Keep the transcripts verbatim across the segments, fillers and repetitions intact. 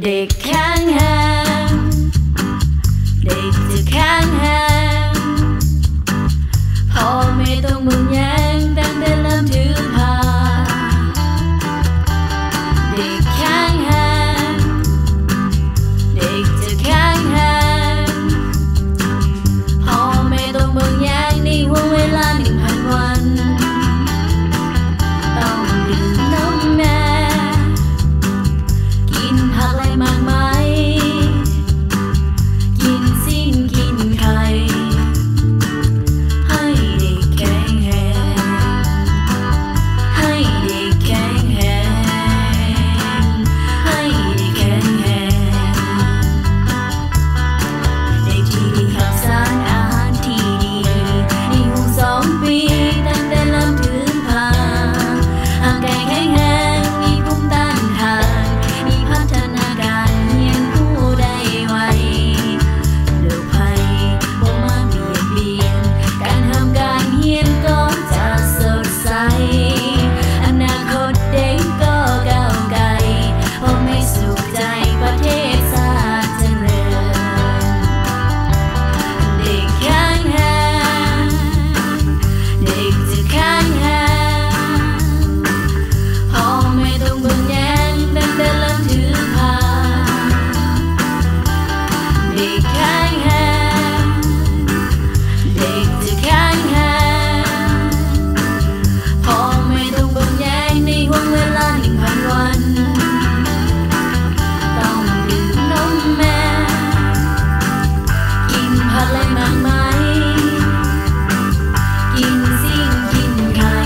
เด็กแข็งแรงเด็กจะแข็งแรงพ่อไม่ต้องมึงแย่งตั้งแต่เริ่มถือผ้าเด็กแข็งแรงเด็กจะแข็งแรงพ่อไม่ต้องมึงแย่งในห่วงเวลาหนึ่งพันวันต้องดื่มนมแม่กินผักอะไรมากมายกินซิ่งกินไข่ให้เด็กแข็งแรงให้เด็กแข็งแรงให้เด็กแข็งแรงเด็กที่ได้รับสารอาหารที่ดีในห่วงสองปีตั้งแต่เริ่มถือผ้าร่างกายแข็งแรงมีภูมิต้านทานมีพัฒนาการเรียนรู้ได้ไวโรคภัยบ่มาเบียดเบียนการทำการเรียนก็จะสดใสอนาคตเด็กก็ก้าวไกลเพราะไม่สุขใจประเทศชาติเจริญเด็กแข็งแรงเด็กจะแข็งแรงพ่อไม่ต้องเบิ่งแย่งตั้งแต่เริ่มถือผ้าเด็กแข็งแรงเด็กจะแข็งแรงพ่อไม่ต้องเบิ่งแย่งในห่วงเวลาหนึ่งพันวันต้องดื่มนมแม่กินผักและมากมายกินซิ่งกินไข่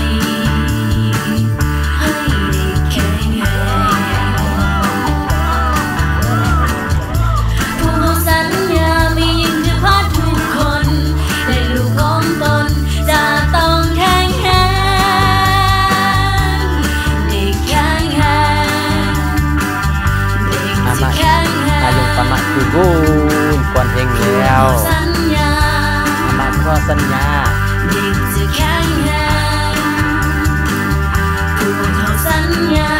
ให้เด็กแข็งแรงพวกเราสัญญาไม่ยิ่งจะพาทุกคนในลูกของตนจะต้องแข็งแรงเด็กแข็งแรงเด็กจะแข็งแรงอายุประมาณคือกูก่อนเพลงแล้วสัญญาอามาก็สัญญาเด็กจะแข็งแรงพวกเขาสัญญา